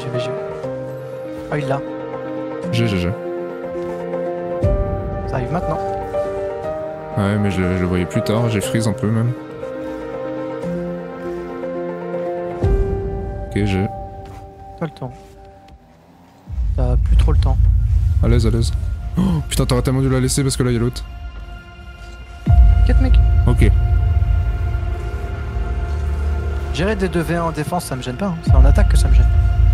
J'y vais. Ah, il l'a. GG. Ça arrive maintenant. Ouais, mais je le voyais plus tard, j'ai freeze un peu même. Ok, j'ai. T'as le temps. T'as plus trop le temps. À l'aise, à l'aise. Oh, putain, t'aurais tellement dû la laisser parce que là y'a l'autre. T'inquiète, mec. Ok. Gérer des 2v1 en défense, ça me gêne pas. Hein. C'est en attaque que ça me gêne.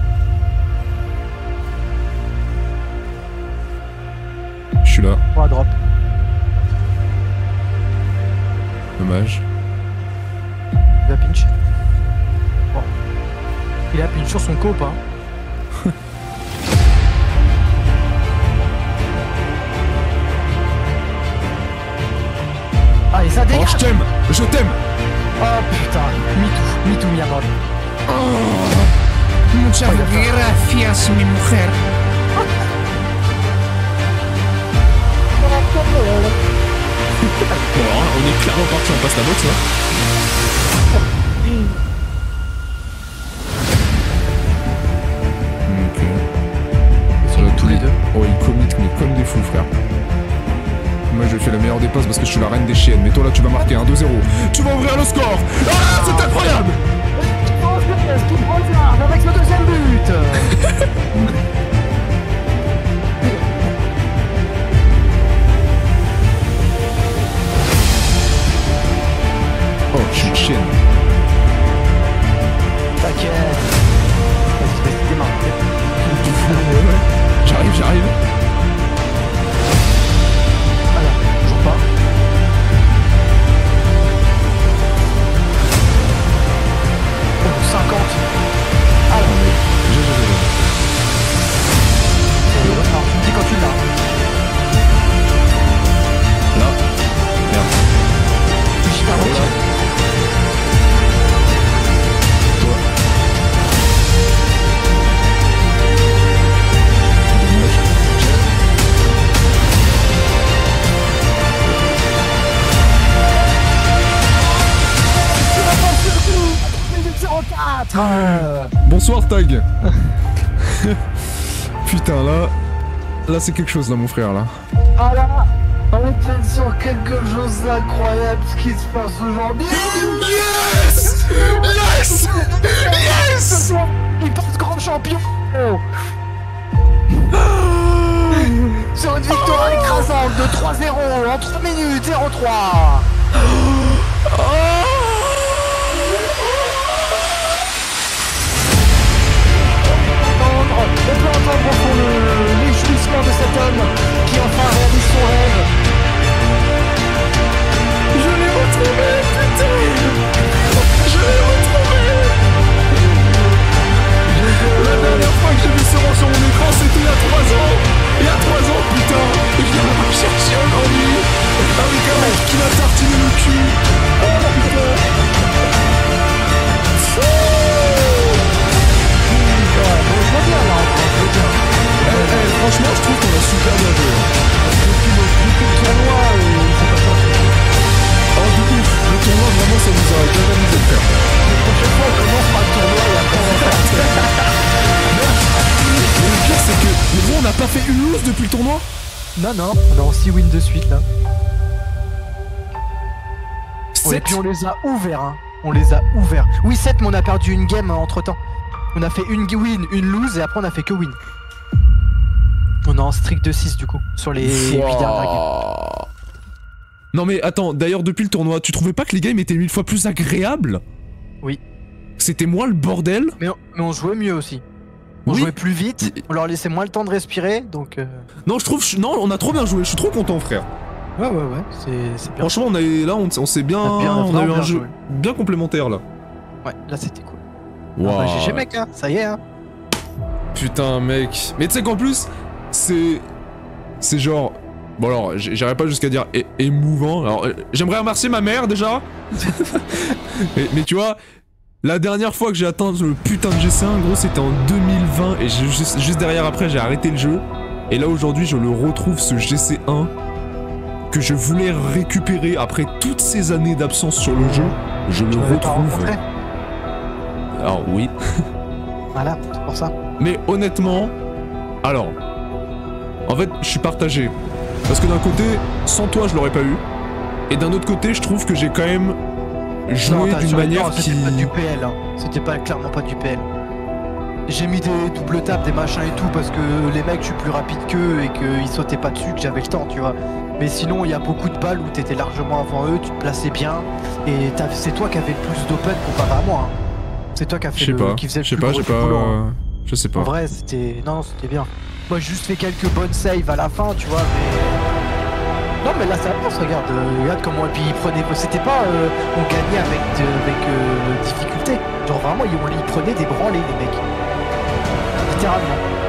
Je suis là. Oh, à drop. Dommage. Il va pinch. Bon. Il a pinch sur son cope, hein. Ah, et ça Oh, dégage. je t'aime. Je t'aime. Oh putain, me too, mi amor. Muchas gracias, mi mujer. Bon, alors, on est clairement parti en passe la boxe là. Ok. Ils sont tous les deux. Oh, ils committent mais comme des fous, frère. Moi, je fais la meilleure des passes parce que je suis la reine des chiennes. Mais toi, là, tu vas marquer 1-2-0. Tu vas ouvrir le score. Ah, c'est incroyable. Avec le deuxième but. Oh, je suis une chienne. T'inquiète. Vas-y, démarre. J'arrive. Alors, toujours pas. Oh, 50. Alors, alors, tu me dis quand tu l'as. Là. Merde. J'y vais avant. Bonsoir Tag. Putain là c'est quelque chose là mon frère là. Ah là, on est sur quelque chose d'incroyable ce qui se passe aujourd'hui. Yes. Yes. Yes. Il passe grand champion. Sur une victoire écrasante de 3-0 en 3 minutes 0-3. On peut entendre au fond les jouissements de cet homme qui enfin réalise son rêve. Je l'ai retrouvé, putain. Je l'ai retrouvé. La dernière fois que j'ai vu ce rang sur mon écran c'était il y a 3 ans. Il y a 3 ans putain. Et je viens de me chercher aujourd'hui. Avec un mec qui m'a tartiné le cul. Oh putain. Franchement, je trouve qu'on a super bien joué. Depuis le tournoi, c'est pas sorti. Oh, de ouf. Le tournoi, vraiment, ça nous a galvanisé le cœur. La prochaine fois, on commence par le tournoi et après, on va faire. Mais le pire, c'est que, gros, on n'a pas fait une lose depuis le tournoi. Non, on est en 6 wins de suite, là. Ouais, et puis on les a ouverts, hein. On les a ouverts. Oui, 7, mais on a perdu une game entre temps. On a fait une win, une lose, et après on a fait que win. On est en strict de 6 du coup, sur les 8 dernières games. Non mais attends, d'ailleurs depuis le tournoi, tu trouvais pas que les games étaient 1000 fois plus agréables? Oui. C'était moins le bordel? Mais on jouait mieux aussi. On jouait plus vite, on leur laissait moins le temps de respirer, donc... Non, je trouve... Non, on a trop bien joué, je suis trop content frère. Ouais, c'est bien. Franchement, on s'est bien... On a eu un jeu bien complémentaire là. Ouais, là c'était cool. Wow. Ah bah, GG mec, hein, ça y est, hein. Putain mec. Mais tu sais qu'en plus, c'est genre... Bon alors, j'irai pas jusqu'à dire émouvant. Alors, j'aimerais remercier ma mère déjà. mais tu vois, la dernière fois que j'ai atteint le putain de GC1, gros, c'était en 2020. Et juste derrière après, j'ai arrêté le jeu. Et là aujourd'hui, je le retrouve, ce GC1 que je voulais récupérer après toutes ces années d'absence sur le jeu. Je le retrouve. Alors oui. Voilà, c'est pour ça. Mais honnêtement, alors, en fait, je suis partagé. Parce que d'un côté, sans toi, je l'aurais pas eu. Et d'un autre côté, je trouve que j'ai quand même joué d'une manière qui... C'était pas du PL, hein. C'était pas, clairement pas du PL. J'ai mis des double tapes, des machins et tout, parce que les mecs, je suis plus rapide qu'eux et qu'ils sautaient pas dessus, que j'avais le temps, tu vois. Mais sinon, il y a beaucoup de balles où t'étais largement avant eux, tu te plaçais bien, et c'est toi qui avais le plus d'open comparé à moi. Hein. C'est toi qui a fait qui faisait le plus gros boulot, hein. Je sais pas. En vrai, c'était... Non, c'était bien. Moi, j'ai juste fait quelques bonnes saves à la fin, tu vois, mais... Non, mais là, ça avance, regarde. Regarde comment... Et puis, ils prenaient... C'était pas... on gagnait avec difficulté. Genre, vraiment, ils prenaient des branlées, les mecs. Littéralement.